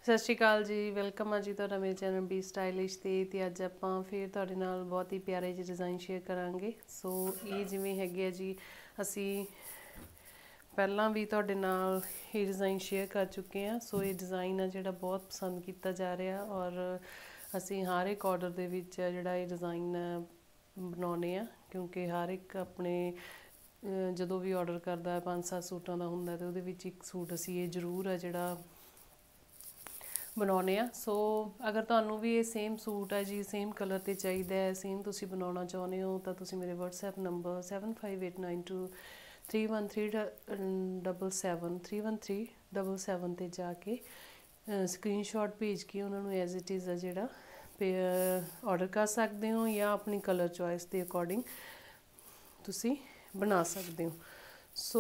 ਸਤਿ ਸ਼੍ਰੀ ਅਕਾਲ ਜੀ, ਵੈਲਕਮ ਆ ਜੀ ਤੁਹਾਡਾ ਮੇਰੇ ਚੈਨਲ ਬੀ ਸਟਾਈਲਿਸ਼ ਤੇ ਅੱਜ ਆਪਾਂ ਫਿਰ ਤੁਹਾਡੇ ਨਾਲ ਬਹੁਤ ਹੀ ਪਿਆਰੇ ਜਿਹੇ ਡਿਜ਼ਾਈਨ ਸ਼ੇਅਰ ਕਰਾਂਗੇ। ਸੋ ਇਹ ਜਿਵੇਂ ਹੈਗੇ ਆ ਜੀ, ਅਸੀਂ ਪਹਿਲਾਂ ਵੀ ਤੁਹਾਡੇ ਨਾਲ ਇਹ ਡਿਜ਼ਾਈਨ ਸ਼ੇਅਰ ਕਰ ਚੁੱਕੇ ਹਾਂ। ਸੋ ਇਹ ਡਿਜ਼ਾਈਨ ਆ ਜਿਹੜਾ ਬਹੁਤ ਪਸੰਦ ਕੀਤਾ ਜਾ ਰਿਹਾ ਔਰ ਅਸੀਂ ਹਰ ਇੱਕ ਆਰਡਰ ਦੇ ਵਿੱਚ ਜਿਹੜਾ ਇਹ ਡਿਜ਼ਾਈਨ ਬਣਾਉਂਦੇ ਆ, ਕਿਉਂਕਿ ਹਰ ਇੱਕ ਆਪਣੇ ਜਦੋਂ ਵੀ ਆਰਡਰ ਕਰਦਾ 5-7 ਸੂਟਾਂ ਦਾ ਹੁੰਦਾ ਤੇ ਉਹਦੇ ਵਿੱਚ ਇੱਕ ਸੂਟ ਅਸੀਂ ਇਹ ਜ਼ਰੂਰ ਆ ਜਿਹੜਾ ਬਣਾਉਣੇ ਆ। ਸੋ ਅਗਰ ਤੁਹਾਨੂੰ ਵੀ ਇਹ ਸੇਮ ਸੂਟ ਹੈ ਜੀ, ਸੇਮ ਕਲਰ 'ਤੇ ਚਾਹੀਦਾ ਹੈ, ਸੇਮ ਤੁਸੀਂ ਬਣਾਉਣਾ ਚਾਹੁੰਦੇ ਹੋ ਤਾਂ ਤੁਸੀਂ ਮੇਰੇ WhatsApp ਨੰਬਰ 7589231377 'ਤੇ ਜਾ ਕੇ ਸਕਰੀਨਸ਼ਾਟ ਭੇਜ ਕੇ ਉਹਨਾਂ ਨੂੰ ਐਜ਼ ਇਟ ਇਜ਼ ਆ ਜਿਹੜਾ ਆਰਡਰ ਕਰ ਸਕਦੇ ਹੋ ਜਾਂ ਆਪਣੀ ਕਲਰ ਚੋਇਸ ਦੇ ਅਕੋਰਡਿੰਗ ਤੁਸੀਂ ਬਣਾ ਸਕਦੇ ਹੋ। ਸੋ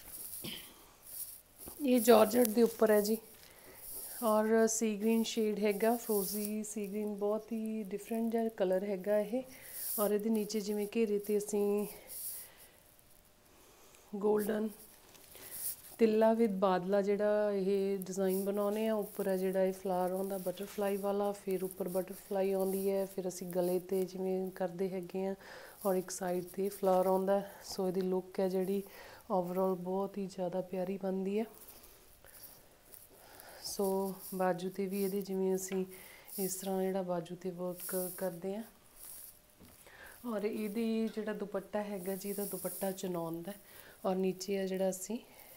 ਇਹ ਜਾਰਜਟ ਦੇ ਉੱਪਰ ਹੈ ਜੀ ਔਰ ਸੀ ਗ੍ਰੀਨ ਸ਼ੇਡ ਹੈਗਾ, ਫਰੋਜ਼ੀ ਸੀ ਗ੍ਰੀਨ, ਬਹੁਤ ਹੀ ਡਿਫਰੈਂਟ ਜਿਹਾ ਕਲਰ ਹੈਗਾ ਇਹ। ਔਰ ਇਹਦੇ ਨੀਚੇ ਜਿਵੇਂ ਘੇਰੇ 'ਤੇ ਅਸੀਂ ਗੋਲਡਨ ਤਿੱਲਾ ਵਿਦ ਬਾਦਲਾ ਜਿਹੜਾ ਇਹ ਡਿਜ਼ਾਈਨ ਬਣਾਉਂਦੇ ਆ। ਉੱਪਰ ਹੈ ਜਿਹੜਾ ਇਹ ਫਲਾਵਰ ਆਉਂਦਾ ਬਟਰਫਲਾਈ ਵਾਲਾ, ਫਿਰ ਉੱਪਰ ਬਟਰਫਲਾਈ ਆਉਂਦੀ ਹੈ, ਫਿਰ ਅਸੀਂ ਗਲੇ 'ਤੇ ਜਿਵੇਂ ਕਰਦੇ ਹੈਗੇ ਆ ਔਰ ਇੱਕ ਸਾਈਡ 'ਤੇ ਫਲਾਵਰ ਆਉਂਦਾ। ਸੋ ਇਹਦੀ ਲੁੱਕ ਹੈ ਜਿਹੜੀ ਓਵਰਆਲ ਬਹੁਤ ਹੀ ਜ਼ਿਆਦਾ ਪਿਆਰੀ ਬਣਦੀ ਹੈ। ਸੋ ਬਾਜੂ 'ਤੇ ਵੀ ਇਹਦੇ ਜਿਵੇਂ ਅਸੀਂ ਇਸ ਤਰ੍ਹਾਂ ਜਿਹੜਾ ਬਾਜੂ 'ਤੇ ਵਰਕ ਕਰਦੇ ਹਾਂ। ਔਰ ਇਹਦੀ ਜਿਹੜਾ ਦੁਪੱਟਾ ਹੈਗਾ ਜੀ, ਇਹਦਾ ਦੁਪੱਟਾ ਚਨੌਨ ਦਾ ਔਰ ਨੀਚੇ ਆ ਜਿਹੜਾ ਅਸੀਂ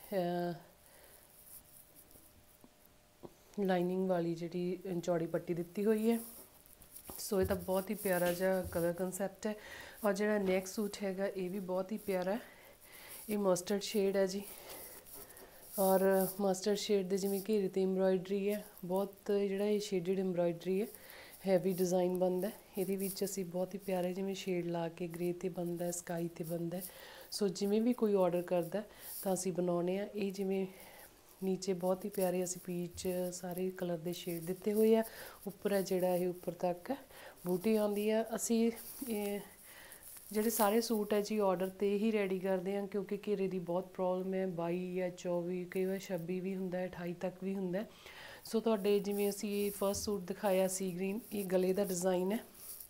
ਲਾਈਨਿੰਗ ਵਾਲੀ ਜਿਹੜੀ ਚੌੜੀ ਪੱਟੀ ਦਿੱਤੀ ਹੋਈ ਹੈ। ਸੋ ਇਹ ਤਾਂ ਬਹੁਤ ਹੀ ਪਿਆਰਾ ਜਿਹਾ ਕਲਰ ਕੰਸੈਪਟ ਹੈ। ਔਰ ਜਿਹੜਾ ਨੈਕਸਟ ਸੂਟ ਹੈਗਾ ਇਹ ਵੀ ਬਹੁਤ ਹੀ ਪਿਆਰਾ, ਇਹ ਮਸਟਰਡ ਸ਼ੇਡ ਹੈ ਜੀ ਔਰ ਮਸਟਰਡ ਸ਼ੇਡ ਦੇ ਜਿਵੇਂ ਘੇਰੇ 'ਤੇ ਐਮਬਰਾਇਡਰੀ ਹੈ, ਬਹੁਤ ਜਿਹੜਾ ਇਹ ਸ਼ੇਡਡ ਐਮਬਰਾਇਡਰੀ ਹੈ, ਹੈਵੀ ਡਿਜ਼ਾਈਨ ਬਣਦਾ ਇਹਦੇ ਵਿੱਚ। ਅਸੀਂ ਬਹੁਤ ਹੀ ਪਿਆਰੇ ਜਿਵੇਂ ਸ਼ੇਡ ਲਾ ਕੇ ਗ੍ਰੇ 'ਤੇ ਬਣਦਾ, ਸਕਾਈ 'ਤੇ ਬਣਦਾ। ਸੋ ਜਿਵੇਂ ਵੀ ਕੋਈ ਆਰਡਰ ਕਰਦਾ ਤਾਂ ਅਸੀਂ ਬਣਾਉਂਦੇ ਆ। ਇਹ ਜਿਵੇਂ ਨੀਚੇ ਬਹੁਤ ਹੀ ਪਿਆਰੇ ਅਸੀਂ ਪੀਚ ਸਾਰੇ ਕਲਰ ਦੇ ਸ਼ੇਡ ਦਿੱਤੇ ਹੋਏ ਆ। ਉੱਪਰ ਹੈ ਜਿਹੜਾ ਇਹ ਉੱਪਰ ਤੱਕ ਬੂਟੀ ਆਉਂਦੀ ਆ। ਅਸੀਂ ਇਹ ਜਿਹੜੇ ਸਾਰੇ ਸੂਟ ਹੈ ਜੀ ਆਰਡਰ 'ਤੇ ਹੀ ਰੈਡੀ ਕਰਦੇ ਹਾਂ, ਕਿਉਂਕਿ ਘੇਰੇ ਦੀ ਬਹੁਤ ਪ੍ਰੋਬਲਮ ਹੈ। 22 ਜਾਂ 24 ਕਈ ਵਾਰ 26 ਵੀ ਹੁੰਦਾ, 28 ਤੱਕ ਵੀ ਹੁੰਦਾ। ਸੋ ਤੁਹਾਡੇ ਜਿਵੇਂ ਅਸੀਂ ਫਸਟ ਸੂਟ ਦਿਖਾਇਆ ਸੀ ਗ੍ਰੀਨ, ਇਹ ਗਲੇ ਦਾ ਡਿਜ਼ਾਈਨ ਹੈ।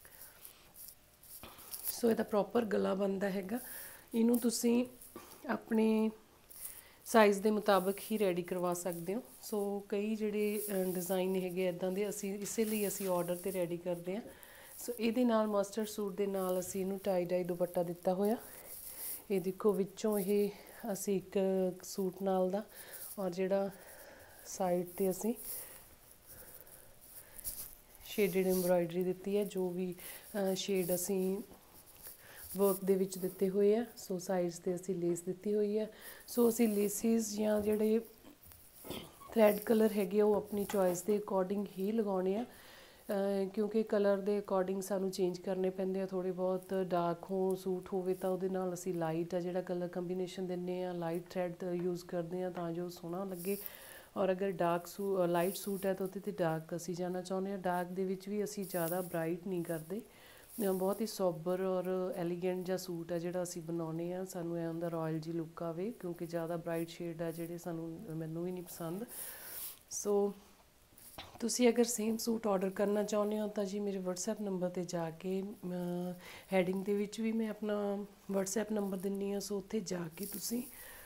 ਸੋ ਇਹਦਾ ਪ੍ਰੋਪਰ ਗਲਾ ਬਣਦਾ ਹੈਗਾ। ਇਹਨੂੰ ਤੁਸੀਂ ਆਪਣੇ ਸਾਈਜ਼ ਦੇ ਮੁਤਾਬਕ ਹੀ ਰੈਡੀ ਕਰਵਾ ਸਕਦੇ ਹੋ। ਸੋ ਕਈ ਜਿਹੜੇ ਡਿਜ਼ਾਈਨ ਹੈਗੇ ਇੱਦਾਂ ਦੇ ਅਸੀਂ ਇਸੇ ਲਈ ਅਸੀਂ ਆਰਡਰ 'ਤੇ ਰੈਡੀ ਕਰਦੇ ਹਾਂ। ਸੋ ਇਹਦੇ ਨਾਲ ਮਸਟਰਡ ਸੂਟ ਦੇ ਨਾਲ ਅਸੀਂ ਇਹਨੂੰ ਟਾਈ ਡਾਈ ਦੁਪੱਟਾ ਦਿੱਤਾ ਹੋਇਆ। ਇਹ ਦੇਖੋ ਵਿੱਚੋਂ ਇਹ ਅਸੀਂ ਇੱਕ ਸੂਟ ਨਾਲ ਦਾ ਔਰ ਜਿਹੜਾ ਸਾਈਡ 'ਤੇ ਅਸੀਂ ਸ਼ੇਡਡ ਐਮਬਰਾਇਡਰੀ ਦਿੱਤੀ ਹੈ, ਜੋ ਵੀ ਸ਼ੇਡ ਅਸੀਂ ਵਰਕ ਦੇ ਵਿੱਚ ਦਿੱਤੇ ਹੋਏ ਆ। ਸੋ ਸਾਈਡਸ 'ਤੇ ਅਸੀਂ ਲੇਸ ਦਿੱਤੀ ਹੋਈ ਹੈ। ਸੋ ਅਸੀਂ ਲੇਸਿਸ ਜਾਂ ਜਿਹੜੇ ਥਰੈਡ ਕਲਰ ਹੈਗੇ ਉਹ ਆਪਣੀ ਚੋਇਸ ਦੇ ਅਕੋਰਡਿੰਗ ਹੀ ਲਗਾਉਣੇ ਆ, ਕਿਉਂਕਿ ਕਲਰ ਦੇ ਅਕੋਰਡਿੰਗ ਸਾਨੂੰ ਚੇਂਜ ਕਰਨੇ ਪੈਂਦੇ ਆ। ਥੋੜ੍ਹੇ ਬਹੁਤ ਡਾਰਕ ਸੂਟ ਹੋਵੇ ਤਾਂ ਉਹਦੇ ਨਾਲ ਅਸੀਂ ਲਾਈਟ ਆ ਜਿਹੜਾ ਕਲਰ ਕੰਬੀਨੇਸ਼ਨ ਦਿੰਦੇ ਆ, ਲਾਈਟ ਥਰੈਡ ਯੂਜ਼ ਕਰਦੇ ਹਾਂ ਤਾਂ ਜੋ ਸੋਹਣਾ ਲੱਗੇ। ਔਰ ਅਗਰ ਲਾਈਟ ਸੂਟ ਹੈ ਤਾਂ ਉਹਦੇ 'ਤੇ ਡਾਰਕ ਅਸੀਂ ਜਾਣਾ ਚਾਹੁੰਦੇ ਹਾਂ। ਡਾਰਕ ਦੇ ਵਿੱਚ ਵੀ ਅਸੀਂ ਜ਼ਿਆਦਾ ਬਰਾਈਟ ਨਹੀਂ ਕਰਦੇ, ਬਹੁਤ ਹੀ ਸੋਬਰ ਔਰ ਐਲੀਗੈਂਟ ਜਿਹਾ ਸੂਟ ਹੈ ਜਿਹੜਾ ਅਸੀਂ ਬਣਾਉਂਦੇ ਹਾਂ। ਸਾਨੂੰ ਇਹ ਹੁੰਦਾ ਰਾਇਲ ਜੀ ਲੁੱਕ ਆਵੇ, ਕਿਉਂਕਿ ਜ਼ਿਆਦਾ ਬਰਾਈਟ ਸ਼ੇਡ ਆ ਜਿਹੜੇ ਮੈਨੂੰ ਵੀ ਨਹੀਂ ਪਸੰਦ। ਸੋ ਤੁਸੀਂ ਅਗਰ ਸੇਮ ਸੂਟ ਆਰਡਰ ਕਰਨਾ ਚਾਹੁੰਦੇ ਹੋ ਤਾਂ ਜੀ ਮੇਰੇ WhatsApp ਨੰਬਰ 'ਤੇ ਜਾ ਕੇ ਹੈਡਿੰਗ ਦੇ ਵਿੱਚ ਵੀ ਮੈਂ ਆਪਣਾ WhatsApp ਨੰਬਰ ਦਿੰਦੀ ਹਾਂ। ਸੋ ਉੱਥੇ ਜਾ ਕੇ ਤੁਸੀਂ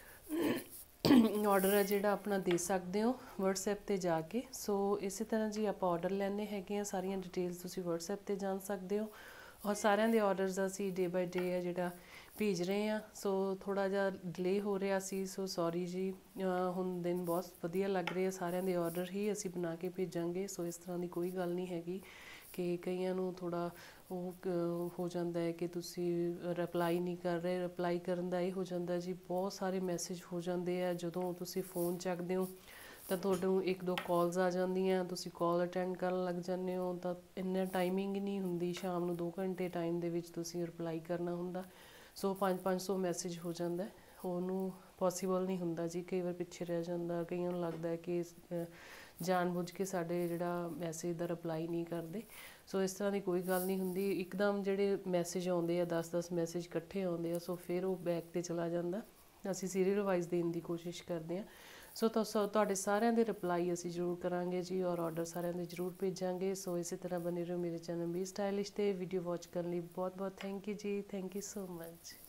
ਆਰਡਰ ਹੈ ਜਿਹੜਾ ਆਪਣਾ ਦੇ ਸਕਦੇ ਹੋ WhatsApp 'ਤੇ ਜਾ ਕੇ। ਸੋ ਇਸੇ ਤਰ੍ਹਾਂ ਜੀ ਆਪਾਂ ਆਰਡਰ ਲੈਂਦੇ ਹੈਗੇ ਆ, ਸਾਰੀਆਂ ਡਿਟੇਲਸ ਤੁਸੀਂ WhatsApp 'ਤੇ ਜਾਣ ਸਕਦੇ ਹੋ। ਔਰ ਸਾਰਿਆਂ ਦੇ ਆਰਡਰਸ ਅਸੀਂ ਡੇ ਬਾਈ ਡੇ ਹੈ ਜਿਹੜਾ ਭੇਜ ਰਹੇ ਹਾਂ। ਸੋ ਥੋੜ੍ਹਾ ਜਿਹਾ ਡਿਲੇ ਹੋ ਰਿਹਾ ਸੀ, ਸੋ ਸੌਰੀ ਜੀ। ਹੁਣ ਦਿਨ ਬਹੁਤ ਵਧੀਆ ਲੱਗ ਰਹੇ ਆ, ਸਾਰਿਆਂ ਦੇ ਆਰਡਰ ਹੀ ਅਸੀਂ ਬਣਾ ਕੇ ਭੇਜਾਂਗੇ। ਸੋ ਇਸ ਤਰ੍ਹਾਂ ਦੀ ਕੋਈ ਗੱਲ ਨਹੀਂ ਹੈਗੀ ਕਿ ਕਈਆਂ ਨੂੰ ਥੋੜ੍ਹਾ ਉਹ ਹੋ ਜਾਂਦਾ ਹੈ ਕਿ ਤੁਸੀਂ ਰਿਪਲਾਈ ਨਹੀਂ ਕਰ ਰਹੇ। ਰਿਪਲਾਈ ਕਰਨ ਦਾ ਇਹ ਹੋ ਜਾਂਦਾ ਜੀ, ਬਹੁਤ ਸਾਰੇ ਮੈਸੇਜ ਹੋ ਜਾਂਦੇ ਆ। ਜਦੋਂ ਤੁਸੀਂ ਫੋਨ ਚੱਕਦੇ ਹੋ ਤਾਂ ਤੁਹਾਨੂੰ 1-2 ਕਾਲਸ ਆ ਜਾਂਦੀਆਂ, ਤੁਸੀਂ ਕਾਲ ਅਟੈਂਡ ਕਰਨ ਲੱਗ ਜਾਂਦੇ ਹੋ ਤਾਂ ਇੰਨਾ ਟਾਈਮਿੰਗ ਨਹੀਂ ਹੁੰਦੀ। ਸ਼ਾਮ ਨੂੰ 2 ਘੰਟੇ ਟਾਈਮ ਦੇ ਵਿੱਚ ਤੁਸੀਂ ਰਿਪਲਾਈ ਕਰਨਾ ਹੁੰਦਾ। ਸੋ 500 ਮੈਸੇਜ ਹੋ ਜਾਂਦਾ, ਉਹਨੂੰ ਪੋਸੀਬਲ ਨਹੀਂ ਹੁੰਦਾ ਜੀ। ਕਈ ਵਾਰ ਪਿੱਛੇ ਰਹਿ ਜਾਂਦਾ, ਕਈਆਂ ਨੂੰ ਲੱਗਦਾ ਕਿ ਜਾਣ ਬੁੱਝ ਕੇ ਸਾਡੇ ਜਿਹੜਾ ਮੈਸੇਜ ਦਾ ਰਿਪਲਾਈ ਨਹੀਂ ਕਰਦੇ। ਸੋ ਇਸ ਤਰ੍ਹਾਂ ਦੀ ਕੋਈ ਗੱਲ ਨਹੀਂ ਹੁੰਦੀ। ਇੱਕਦਮ ਜਿਹੜੇ ਮੈਸੇਜ ਆਉਂਦੇ ਆ 10-10 ਮੈਸੇਜ ਇਕੱਠੇ ਆਉਂਦੇ ਆ, ਸੋ ਫਿਰ ਉਹ ਬੈਕ 'ਤੇ ਚਲਾ ਜਾਂਦਾ। ਅਸੀਂ ਸੀਰੀਅਲ ਵਾਈਜ਼ ਦੇਣ ਦੀ ਕੋਸ਼ਿਸ਼ ਕਰਦੇ ਹਾਂ। ਸੋ ਤੁਹਾਡੇ ਸਾਰਿਆਂ ਦੇ ਰਿਪਲਾਈ ਅਸੀਂ ਜ਼ਰੂਰ ਕਰਾਂਗੇ ਜੀ, ਔਰ ਆਰਡਰ ਸਾਰਿਆਂ ਦੇ ਜ਼ਰੂਰ ਭੇਜਾਂਗੇ। ਸੋ ਇਸੇ ਤਰ੍ਹਾਂ ਬਣੇ ਰਹੋ ਮੇਰੇ ਚੈਨਲ ਬੀ ਸਟਾਈਲਿਸ਼ ਤੇ। ਵੀਡੀਓ ਵਾਚ ਕਰਨ ਲਈ ਬਹੁਤ ਬਹੁਤ ਥੈਂਕ ਯੂ ਜੀ, ਥੈਂਕ ਯੂ ਸੋ ਮਚ।